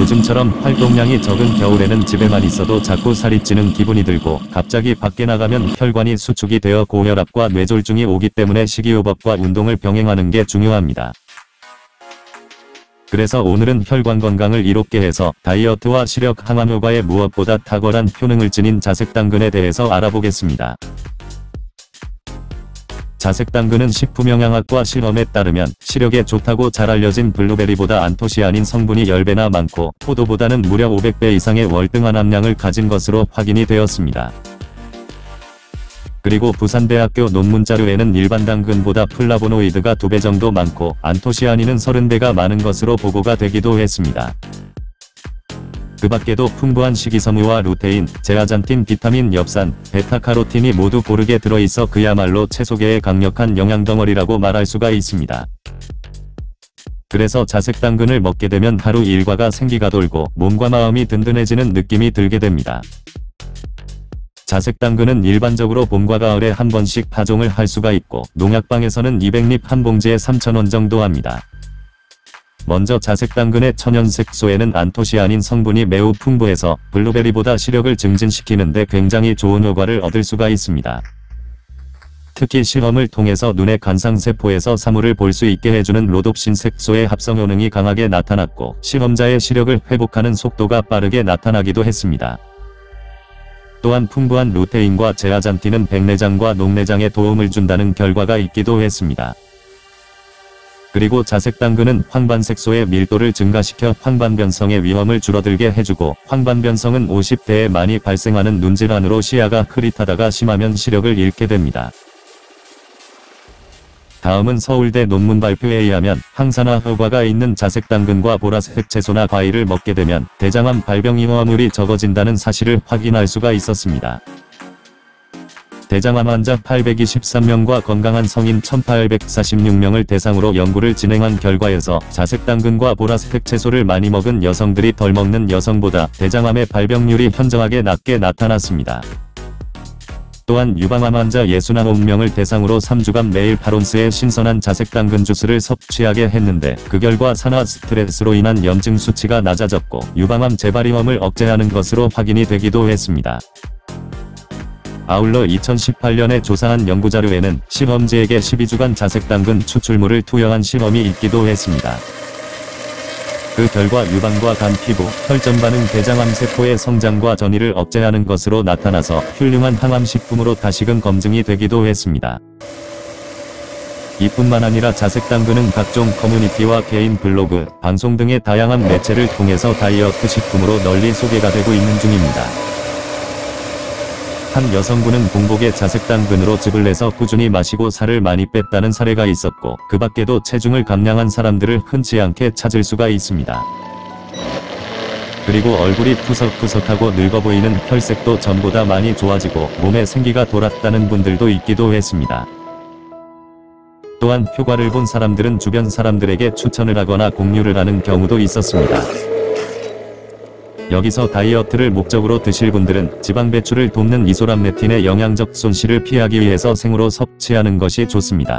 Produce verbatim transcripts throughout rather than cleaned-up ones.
요즘처럼 활동량이 적은 겨울에는 집에만 있어도 자꾸 살이 찌는 기분이 들고 갑자기 밖에 나가면 혈관이 수축이 되어 고혈압과 뇌졸중이 오기 때문에 식이요법과 운동을 병행하는 게 중요합니다. 그래서 오늘은 혈관 건강을 이롭게 해서 다이어트와 시력 항암 효과에 무엇보다 탁월한 효능을 지닌 자색당근에 대해서 알아보겠습니다. 자색당근은 식품영양학과 실험에 따르면 시력에 좋다고 잘 알려진 블루베리보다 안토시아닌 성분이 십 배나 많고 포도보다는 무려 오백 배 이상의 월등한 함량을 가진 것으로 확인이 되었습니다. 그리고 부산대학교 논문 자료에는 일반 당근보다 플라보노이드가 두 배 정도 많고 안토시아닌은 삼십 배가 많은 것으로 보고가 되기도 했습니다. 그 밖에도 풍부한 식이섬유와 루테인, 제아잔틴, 비타민, 엽산, 베타카로틴이 모두 고르게 들어있어 그야말로 채소계의 강력한 영양덩어리라고 말할 수가 있습니다. 그래서 자색당근을 먹게 되면 하루 일과가 생기가 돌고 몸과 마음이 든든해지는 느낌이 들게 됩니다. 자색당근은 일반적으로 봄과 가을에 한 번씩 파종을 할 수가 있고 농약방에서는 이백 립 한 봉지에 삼천 원 정도 합니다. 먼저 자색당근의 천연색소에는 안토시아닌 성분이 매우 풍부해서 블루베리보다 시력을 증진시키는데 굉장히 좋은 효과를 얻을 수가 있습니다. 특히 실험을 통해서 눈의 간상세포에서 사물을 볼 수 있게 해주는 로놉신 색소의 합성 효능이 강하게 나타났고 실험자의 시력을 회복하는 속도가 빠르게 나타나기도 했습니다. 또한 풍부한 루테인과 제아잔틴은 백내장과 녹내장에 도움을 준다는 결과가 있기도 했습니다. 그리고 자색당근은 황반색소의 밀도를 증가시켜 황반변성의 위험을 줄어들게 해주고 황반변성은 오십 대에 많이 발생하는 눈질환으로 시야가 흐릿하다가 심하면 시력을 잃게 됩니다. 다음은 서울대 논문 발표에 의하면 항산화 효과가 있는 자색당근과 보라색 채소나 과일을 먹게 되면 대장암 발병 위험물이 적어진다는 사실을 확인할 수가 있었습니다. 대장암 환자 팔백이십삼 명과 건강한 성인 천팔백사십육 명을 대상으로 연구를 진행한 결과에서 자색당근과 보라색 채소를 많이 먹은 여성들이 덜 먹는 여성보다 대장암의 발병률이 현저하게 낮게 나타났습니다. 또한 유방암 환자 육십구 명을 대상으로 삼 주간 매일 팔 온스의 신선한 자색당근 주스를 섭취하게 했는데 그 결과 산화 스트레스로 인한 염증 수치가 낮아졌고 유방암 재발 위험을 억제하는 것으로 확인이 되기도 했습니다. 아울러 이천십팔 년에 조사한 연구자료에는 실험지에게 십이 주간 자색당근 추출물을 투여한 실험이 있기도 했습니다. 그 결과 유방과 간, 피부, 혈전 반응, 대장암 세포의 성장과 전이를 억제하는 것으로 나타나서 훌륭한 항암식품으로 다시금 검증이 되기도 했습니다. 이뿐만 아니라 자색당근은 각종 커뮤니티와 개인 블로그, 방송 등의 다양한 매체를 통해서 다이어트 식품으로 널리 소개가 되고 있는 중입니다. 한 여성분은 공복에 자색당근으로 즙을 내서 꾸준히 마시고 살을 많이 뺐다는 사례가 있었고 그 밖에도 체중을 감량한 사람들을 흔치 않게 찾을 수가 있습니다. 그리고 얼굴이 푸석푸석하고 늙어 보이는 혈색도 전보다 많이 좋아지고 몸에 생기가 돌았다는 분들도 있기도 했습니다. 또한 효과를 본 사람들은 주변 사람들에게 추천을 하거나 공유를 하는 경우도 있었습니다. 여기서 다이어트를 목적으로 드실 분들은 지방 배출을 돕는 이소람네틴의 영양적 손실을 피하기 위해서 생으로 섭취하는 것이 좋습니다.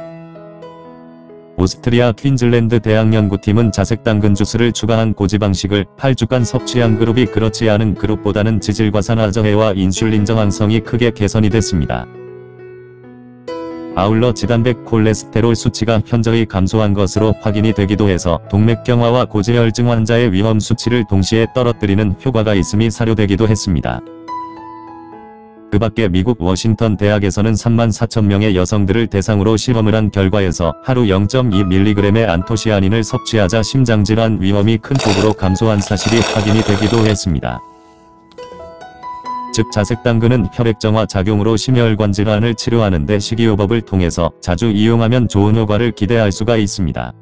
오스트리아 퀸즐랜드 대학 연구팀은 자색당근 주스를 추가한 고지방식을 팔 주간 섭취한 그룹이 그렇지 않은 그룹보다는 지질과산화 저해와 인슐린 저항성이 크게 개선이 됐습니다. 아울러 지단백 콜레스테롤 수치가 현저히 감소한 것으로 확인이 되기도 해서 동맥경화와 고지혈증 환자의 위험 수치를 동시에 떨어뜨리는 효과가 있음이 사료되기도 했습니다. 그 밖에 미국 워싱턴 대학에서는 삼만 사천 명의 여성들을 대상으로 실험을 한 결과에서 하루 영 점 이 밀리그램의 안토시아닌을 섭취하자 심장질환 위험이 큰 폭으로 감소한 사실이 확인이 되기도 했습니다. 즉 자색당근은 혈액정화 작용으로 심혈관 질환을 치료하는 데 식이요법을 통해서 자주 이용하면 좋은 효과를 기대할 수가 있습니다.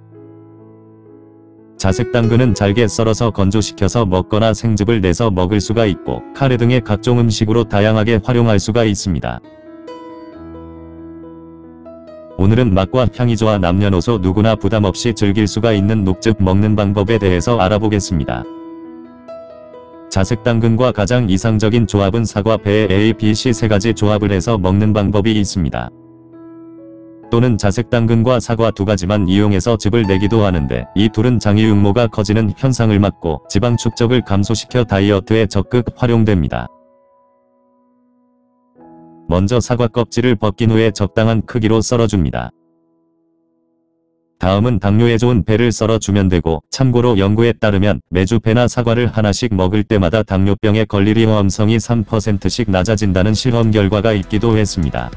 자색당근은 잘게 썰어서 건조시켜서 먹거나 생즙을 내서 먹을 수가 있고 카레 등의 각종 음식으로 다양하게 활용할 수가 있습니다. 오늘은 맛과 향이 좋아 남녀노소 누구나 부담없이 즐길 수가 있는 녹즙 먹는 방법에 대해서 알아보겠습니다. 자색당근과 가장 이상적인 조합은 사과, 배, A, B, C 세 가지 조합을 해서 먹는 방법이 있습니다. 또는 자색당근과 사과 두 가지만 이용해서 즙을 내기도 하는데, 이 둘은 장이육모가 커지는 현상을 막고 지방 축적을 감소시켜 다이어트에 적극 활용됩니다. 먼저 사과 껍질을 벗긴 후에 적당한 크기로 썰어줍니다. 다음은 당뇨에 좋은 배를 썰어주면 되고, 참고로 연구에 따르면 매주 배나 사과를 하나씩 먹을 때마다 당뇨병에 걸릴 위험성이 삼 퍼센트씩 낮아진다는 실험 결과가 있기도 했습니다.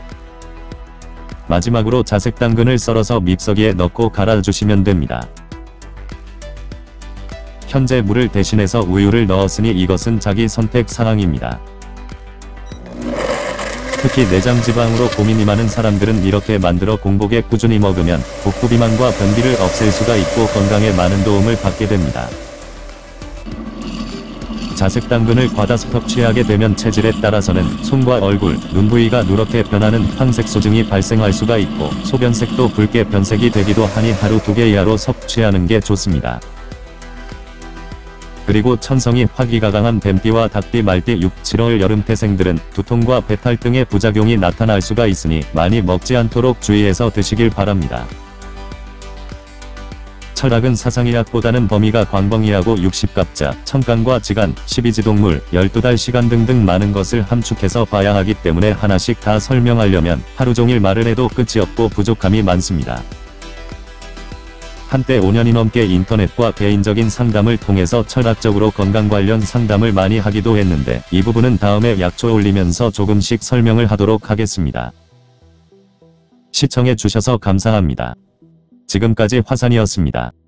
마지막으로 자색당근을 썰어서 믹서기에 넣고 갈아주시면 됩니다. 현재 물을 대신해서 우유를 넣었으니 이것은 자기 선택 사항입니다. 특히 내장지방으로 고민이 많은 사람들은 이렇게 만들어 공복에 꾸준히 먹으면 복부비만과 변비를 없앨 수가 있고 건강에 많은 도움을 받게 됩니다. 자색당근을 과다 섭취하게 되면 체질에 따라서는 손과 얼굴, 눈 부위가 누렇게 변하는 황색소증이 발생할 수가 있고 소변색도 붉게 변색이 되기도 하니 하루 두 개 이하로 섭취하는 게 좋습니다. 그리고 천성이 화기가 강한 뱀띠와 닭띠, 말띠, 육, 칠월 여름태생들은 두통과 배탈 등의 부작용이 나타날 수가 있으니 많이 먹지 않도록 주의해서 드시길 바랍니다. 철학은 사상의학보다는 범위가 광범위하고 육십갑자, 천간과 지간, 십이지동물, 열두 달 시간 등등 많은 것을 함축해서 봐야 하기 때문에 하나씩 다 설명하려면 하루종일 말을 해도 끝이 없고 부족함이 많습니다. 한때 오 년이 넘게 인터넷과 개인적인 상담을 통해서 철학적으로 건강 관련 상담을 많이 하기도 했는데 이 부분은 다음에 약초 올리면서 조금씩 설명을 하도록 하겠습니다. 시청해 주셔서 감사합니다. 지금까지 화산이었습니다.